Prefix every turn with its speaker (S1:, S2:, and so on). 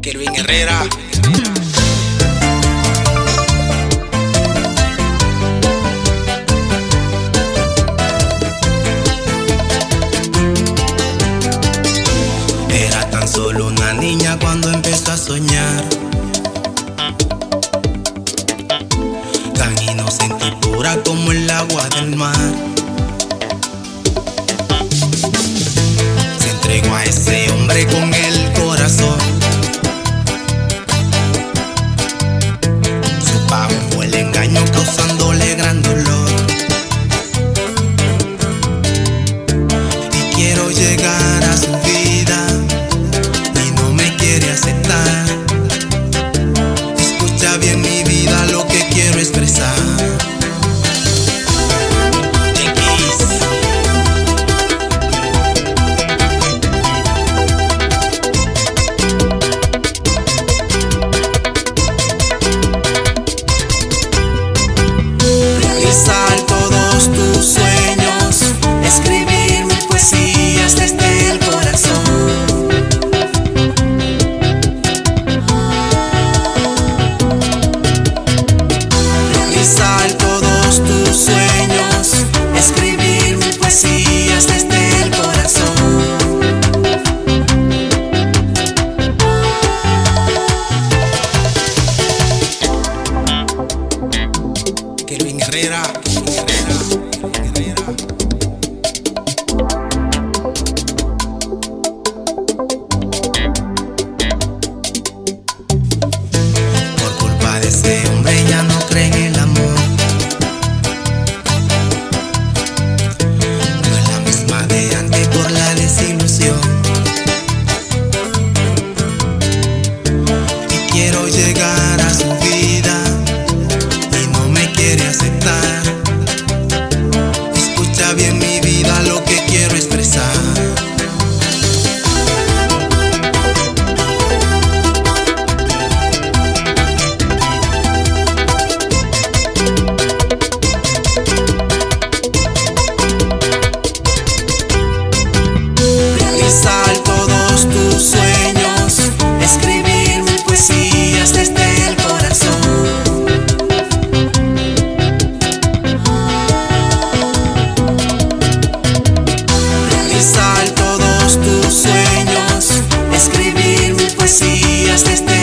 S1: Kelvin Herrera.
S2: Era tan solo una niña cuando empezó a soñar, tan inocente y pura como el agua del mar. Se entregó a ese hombre con el corazón. Su pago fue el engaño, causándole gran dolor. Y quiero llegar a su vida y no me quiere aceptar. Escucha bien mi vida, lo que quiero expresar. Realizar todos tus sueños, escribir mis poesías desde el corazón. Realizar todos tus sueños, escribir mis poesías desde el corazón.
S1: Kelvin Herrera.
S2: Por culpa de ese hombre ya no cree en el amor. No es la misma de antes por la desilusión. Y quiero llegar a su vida y no me quiere aceptar. Escucha bien mi vida, lo que quiero expresar. Realizar todos tus sueños, escribir mis poesías desde el corazón. Realizar todos tus sueños, escribir mis poesías desde